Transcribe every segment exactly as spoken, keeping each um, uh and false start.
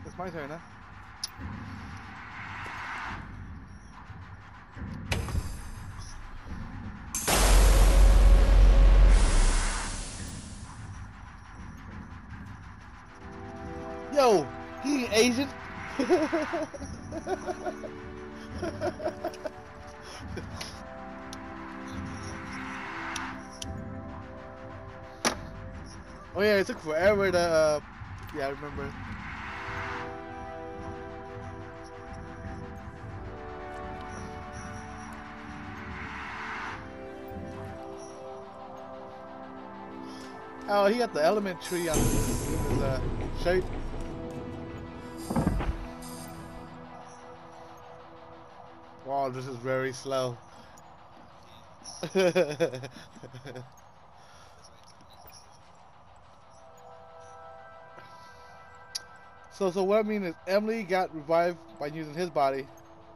It's my turn, huh? Yo, he ain't Asian. Oh yeah, it took forever to. Uh, yeah, I remember. Oh, he got the element tree on his uh, shape. Wow, this is very slow. so, so what I mean is, Emily got revived by using his body.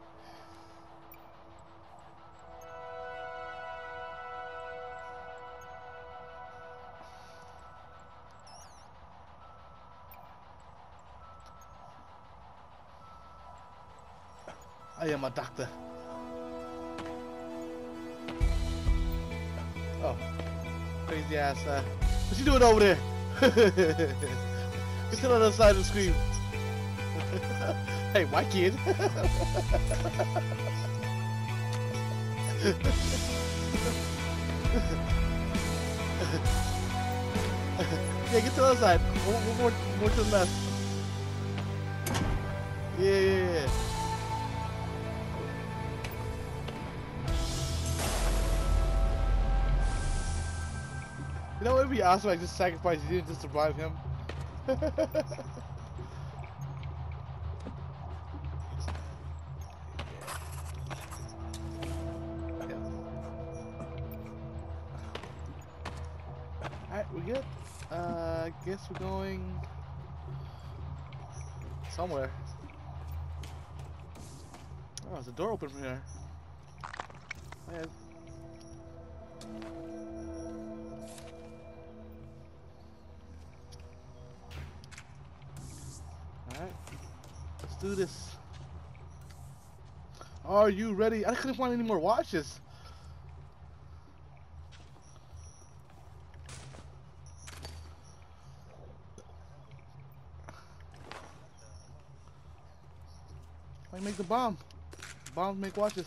I am a doctor. Oh, crazy ass. Uh, what you doing over there? Get to the other side of the screen. Hey, white kid. Yeah, get to the other side. More, more, more to the left. Yeah, yeah, yeah. You know what would be awesome? I just sacrificed you just to survive him. Alright, we good? Uh, I guess we're going somewhere. Oh, there's a door open from here. Yeah. Alright, let's do this. Are you ready? I couldn't find any more watches. I make the bomb. Bombs make watches.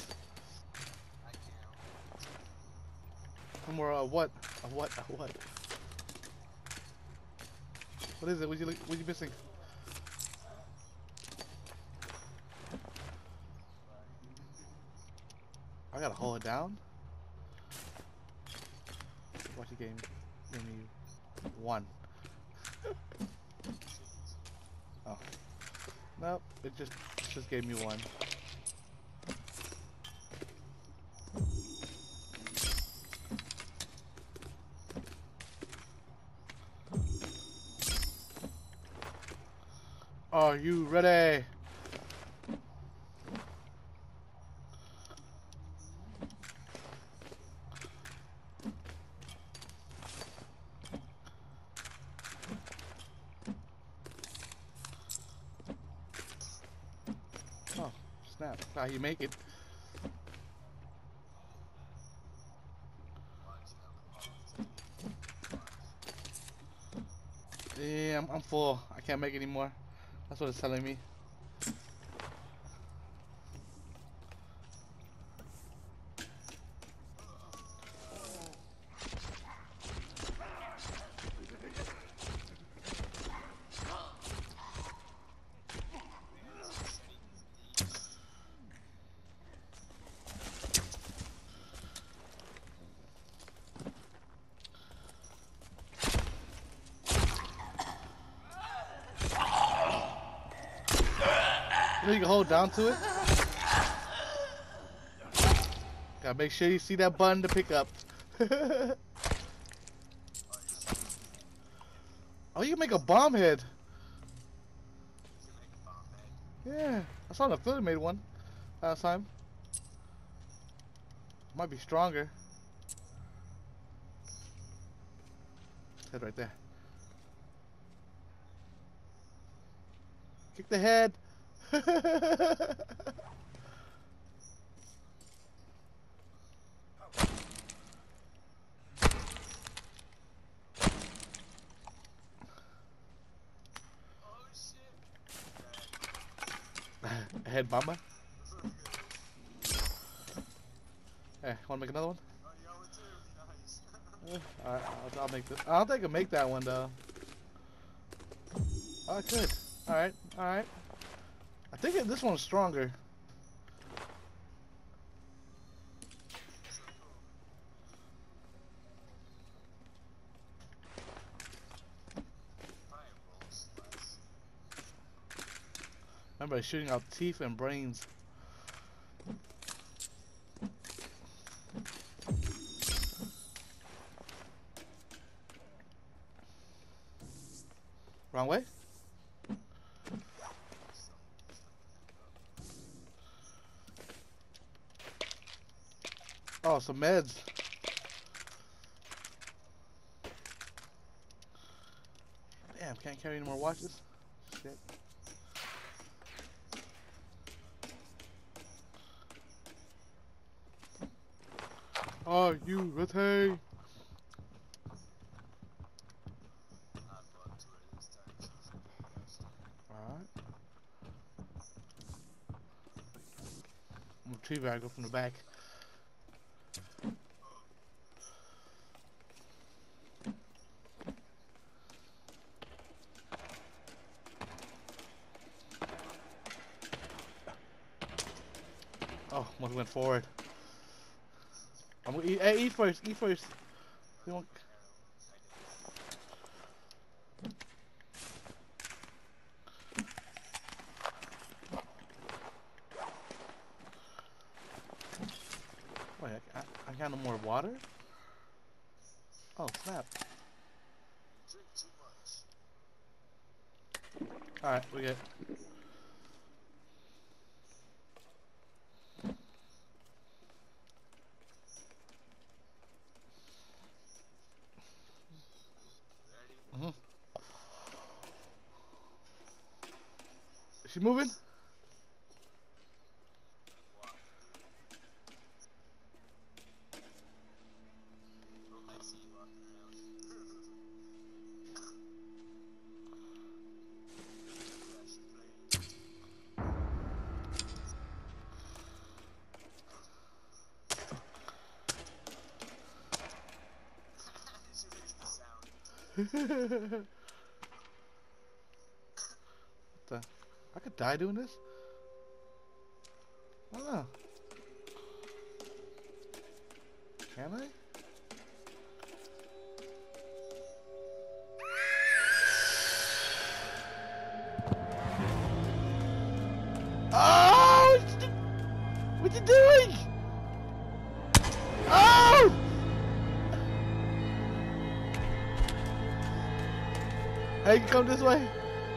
One more, uh, what? A what? A what? What is it? What you, what you missing? I gotta hold it down. Watch the game. Give me one. Oh. Nope. It just it just gave me one. Are you ready? Oh, snap. That's how you make it. Yeah, I'm, I'm full. I can't make it anymore. That's what it's telling me. You know you can hold down to it. Gotta make sure you see that button to pick up. Oh, you can make a bomb head. Yeah, I saw the Philly made one last time. Might be stronger. Head right there. Kick the head. Head mama. Hey, wanna make another one? Uh, Alright, I'll, I'll make this. I don't think I can make that one though. Oh, I could. Alright, alright. I think it, this one's stronger. Remember, he's shooting out teeth and brains. Wrong way? Oh, some meds. Damn, can't carry any more watches. Shit. Are you ready? Alright. I'm gonna tree bag go from the back. Oh, must went forward. I'm gonna eat. Hey, eat first. Eat first. We want... Wait, I, I, I got no more water? Oh, snap. Alright, we good. Mm-hmm. Is she moving? What the? I could die doing this? I don't know. Can I? Oh! What you doing? Oh! Hey, you come this way.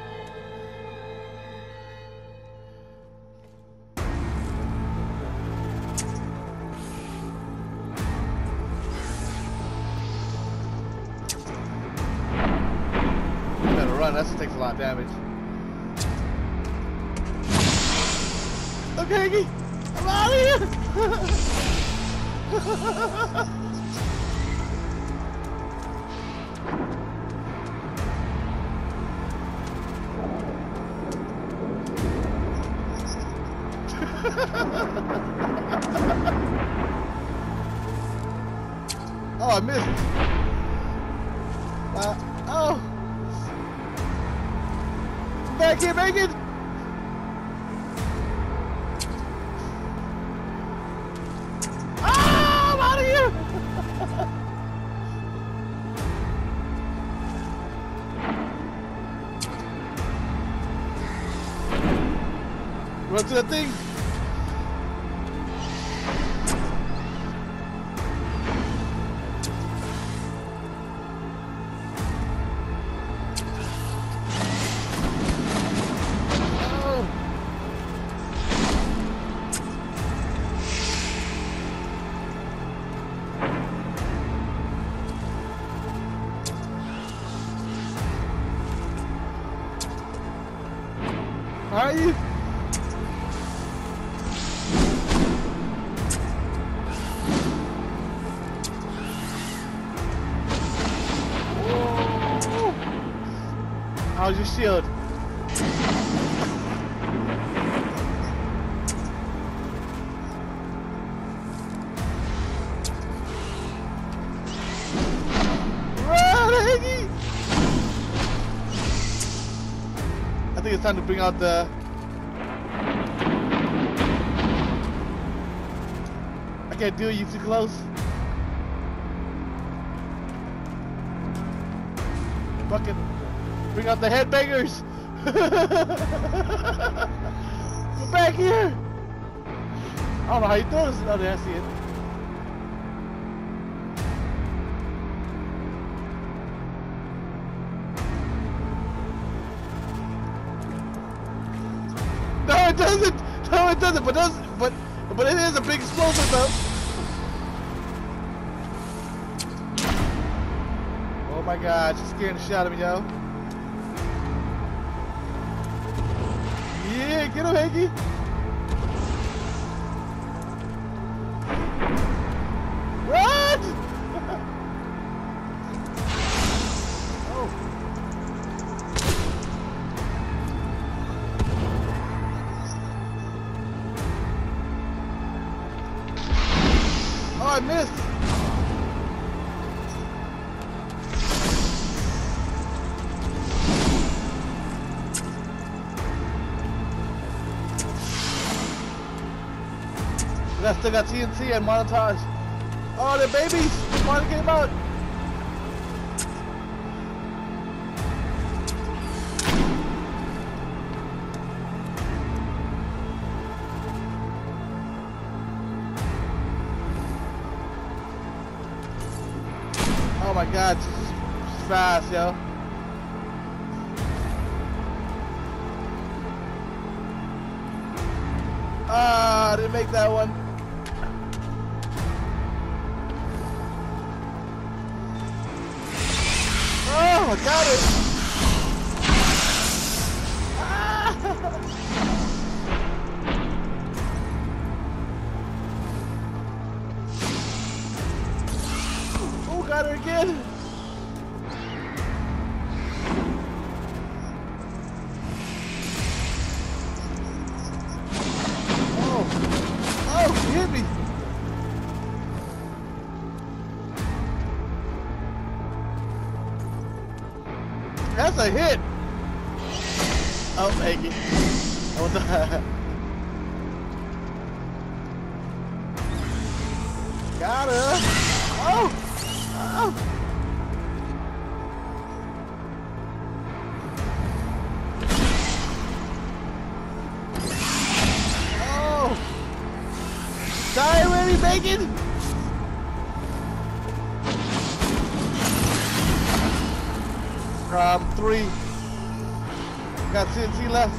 You better run, that takes a lot of damage. Okay, Iggy, I'm out of here! Oh, I missed. Uh, oh. Back here, Megan. Ah, I'm out of here. Run to that thing. Are you? Whoa. How's your shield? I think it's time to bring out the... I can't do it, you too close. Fucking bring out the headbangers. We're back here. I don't know how you throw this. Oh, there, I see it. No, it doesn't. No, it doesn't. But does but but it is a big explosive though. Oh my God, she's scaring the shit out of me, yo. Yeah, get him, Hanky. What? Oh. Oh, I missed. I still got T N T and montage. Oh, the babies finally came out. Oh my God, she's fast, yo. Ah, I didn't make that one. Oh, I got it! Ah! Oh, got her again! Oh! Oh, she hit me! That's a hit! Oh, thank you. Oh, no. Got her! Oh! Oh! Oh! Die already, Bacon! Um, three. Got T N T left.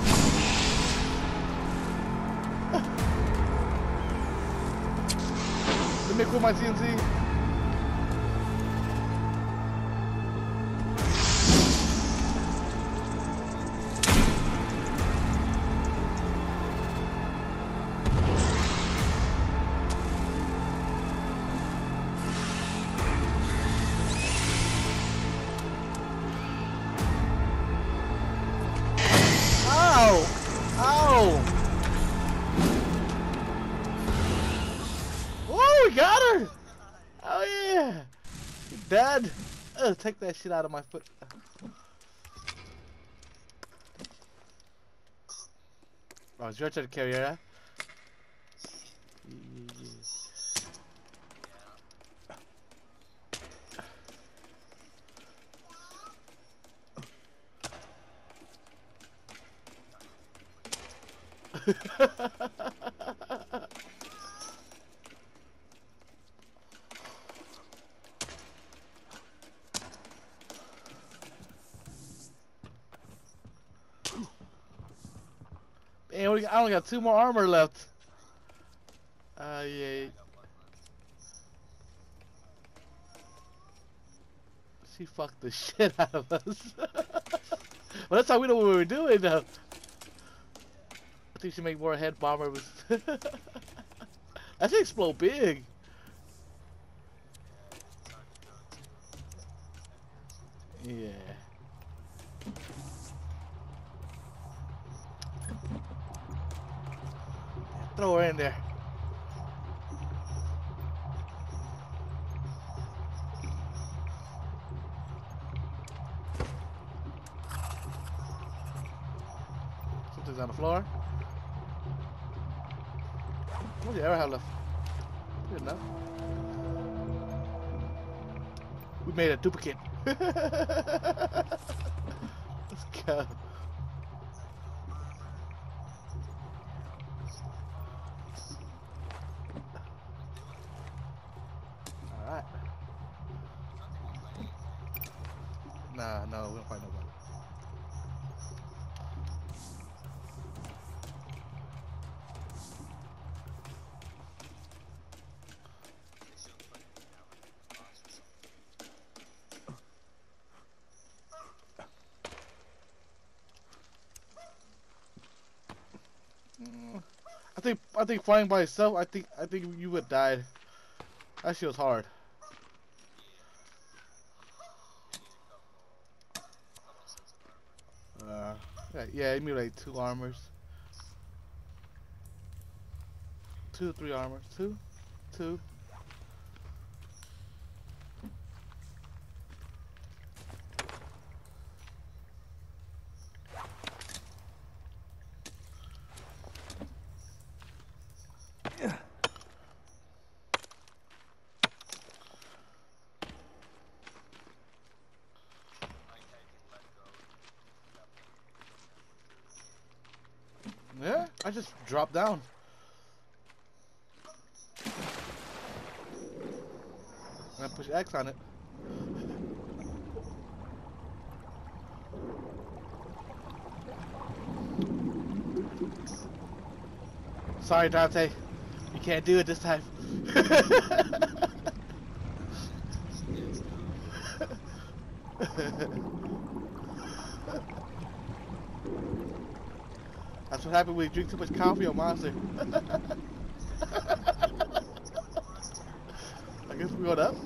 Let me quit my T N T. Oh, we got her! Oh yeah! Dad! Uh, take that shit out of my foot. Oh, it's your turn to carry her, huh? Man, we- I only got two more armor left. Uh, yeah. She fucked the shit out of us. Well, that's how we know what we were doing, though. think she make more head bomber. Was that thing explode big. Yeah. Throw her in there. Something's on the floor. What do you ever have left? Good enough. We made a duplicate. Let's go. Alright. Nah, no, we don't find nobody. I think I think flying by itself, I think I think you would have died. That shit was hard. Uh, yeah, yeah, it mean like two armors. Two, three armors. Two? Two. Yeah, I just dropped down. And I push X on it. Sorry, Dante. You can't do it this time. That's what happens when you drink too much coffee on Monster. I guess we going up.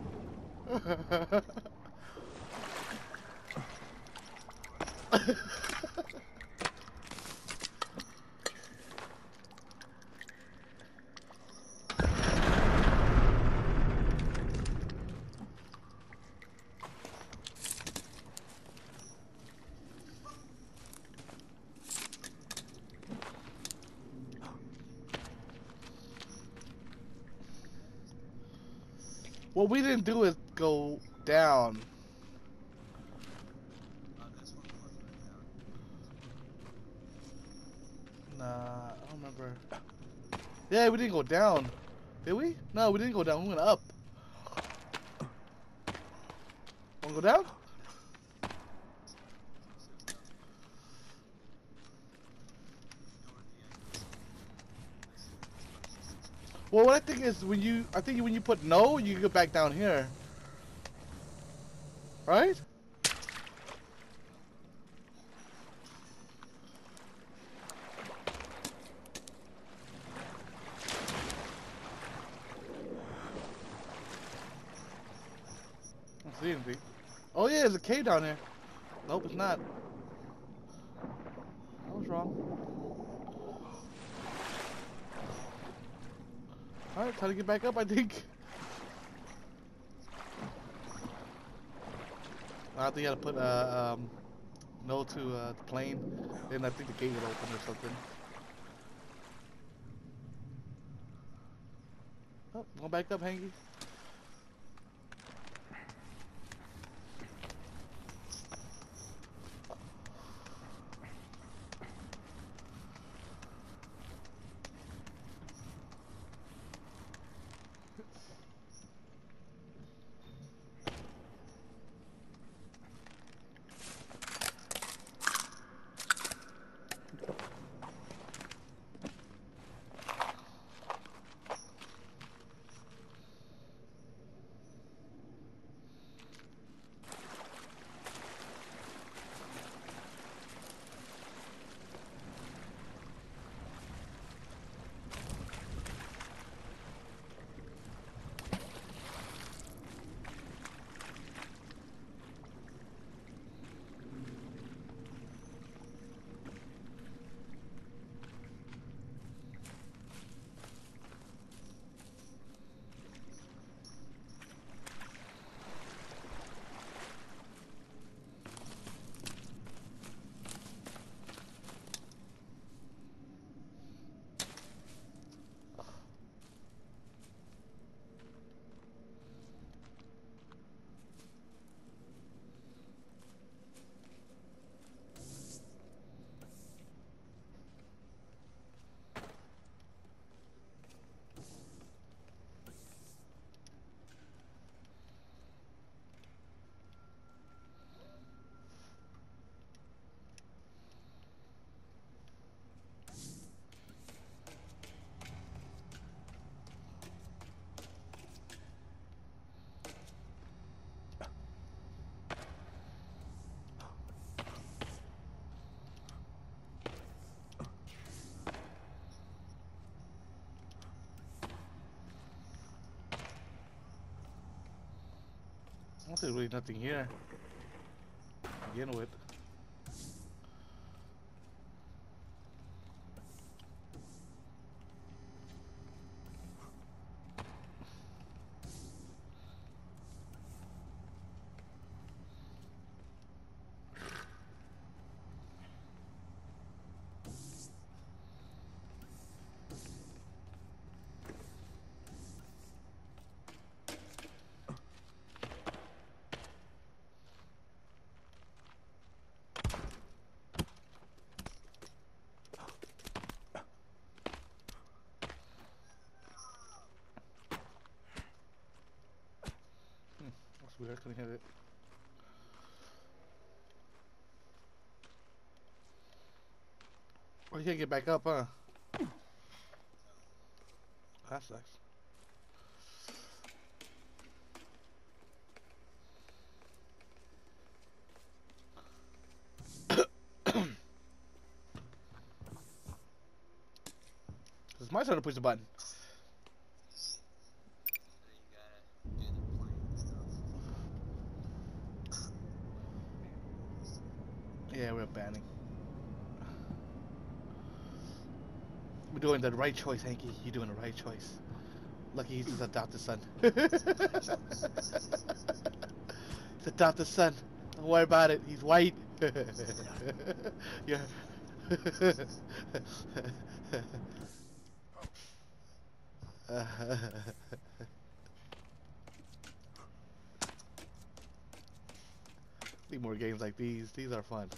What we didn't do is go down. Nah, I don't remember. Yeah, we didn't go down. Did we? No, we didn't go down. We went up. Wanna go down? Well, what I think is when you, I think when you put no, you go back down here. Right? I don't see anything. Oh yeah, there's a cave down there. Nope, it's not. I was wrong. Alright, time to get back up, I think. I think you gotta put uh, um, no to uh, the plane, and I think the gate would open or something. Oh, going back up, Hanky. don't think really nothing here to begin with. That's weird, I couldn't hit it. Oh, you can't get back up, huh? That sucks. It's my turn to push the button. Yeah, we're banning. We're doing the right choice, Hanky. You're doing the right choice. Lucky he's his adopted son. His adopted son. Don't worry about it. He's white. Yeah. Need more games like these. These are fun.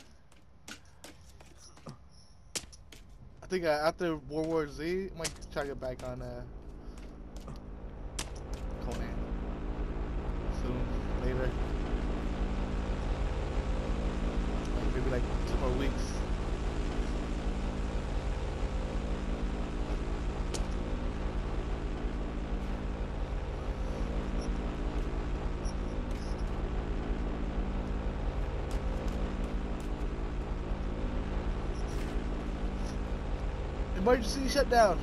I think uh, after World War Z, I might try to get back on uh, Conan. Soon, later. Like maybe like two more weeks. Emergency shutdown.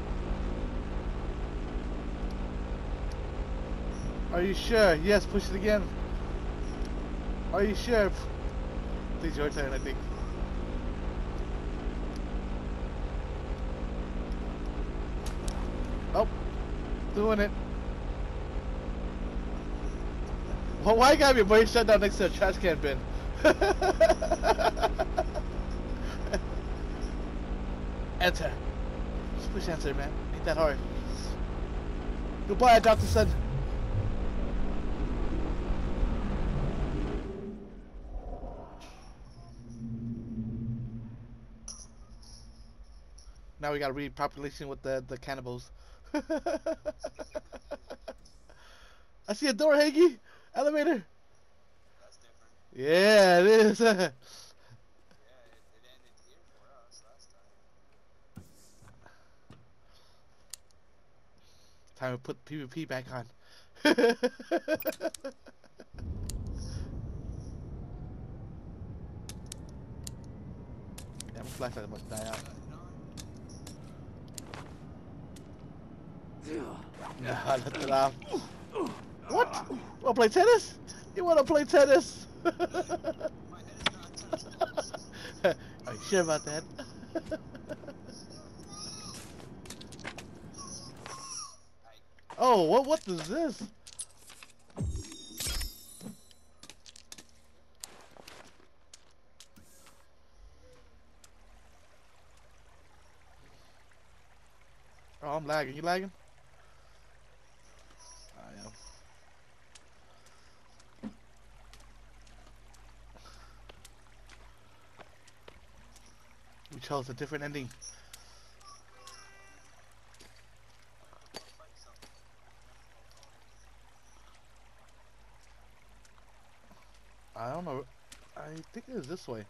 Are you sure? Yes, push it again. Are you sure? Please, your turn, I think. Oh, doing it. Well, why got me emergency shutdown next to a trash can bin? Enter. Just push enter, man. Ain't that hard. Goodbye, adopted son. Now we gotta read population with the the cannibals. I see a door, Haggy. Elevator. That's different. Yeah, it is. Yeah, it, it ended here for us last time. Time to put PvP back on. Yeah, my flashlight must die out. Yeah, I left it off. What? You wanna play tennis? You wanna play tennis? My head is not touching. Are you sure about that? Oh, what what is this? Oh, I'm lagging. You lagging? I am. We chose a different ending. I don't know. I think it is this way.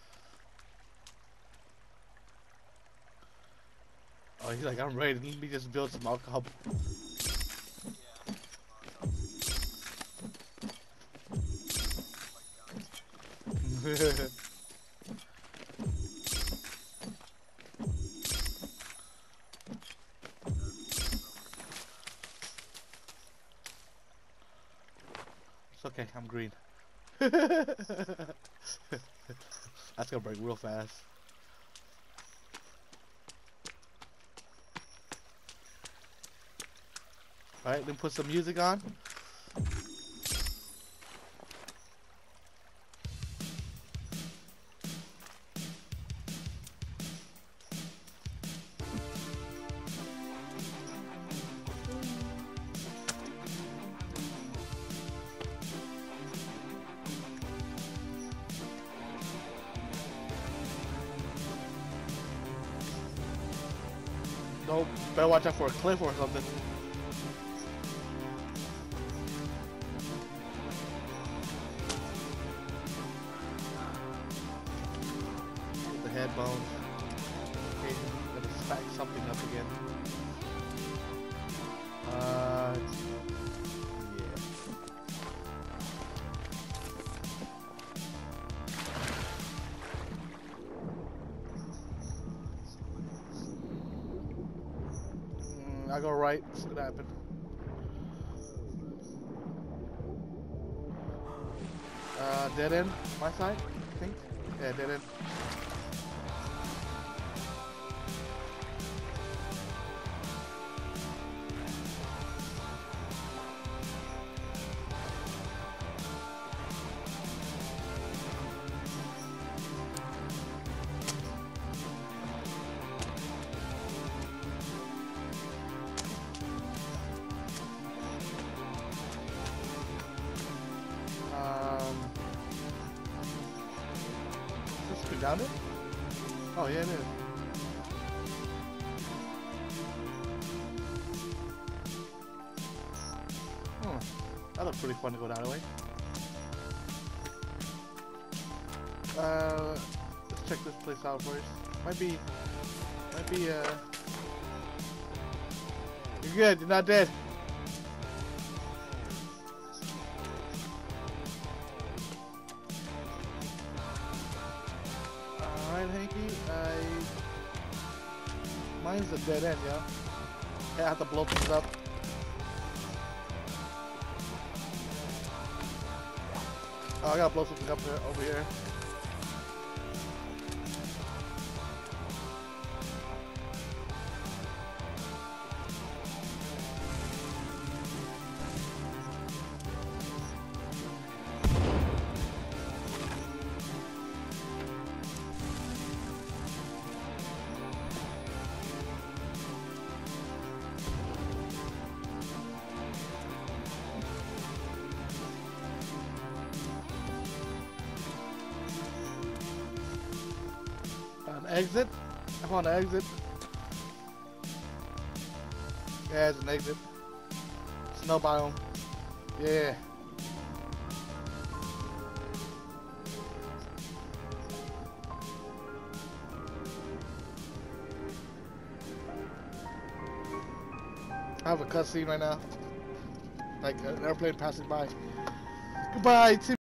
Oh, he's like, I'm ready. Let me just build some alcohol. It's Okay, I'm green. That's gonna break real fast. Alright, then put some music on. Nope, better watch out for a cliff or something. Get the head bones. Okay, gotta stack something up again. Uh, yeah. Mm, I go right. What's gonna happen? Uh, dead end. My side, I think. Yeah, dead end. Um, is this down it? Oh yeah, it is. Hmm, that looks pretty fun to go that way. Uh, let's check this place out first. Might be, might be. Uh, you're good. You're not dead. Alright, Hanky, I... Mine's a dead end, yeah? Yeah, I have to blow things up. Oh, I gotta blow something up there, over here. An exit? I found an exit. Yeah, it's an exit. Snow biome. Yeah. I have a cutscene right now. Like an airplane passing by. Goodbye, Tim.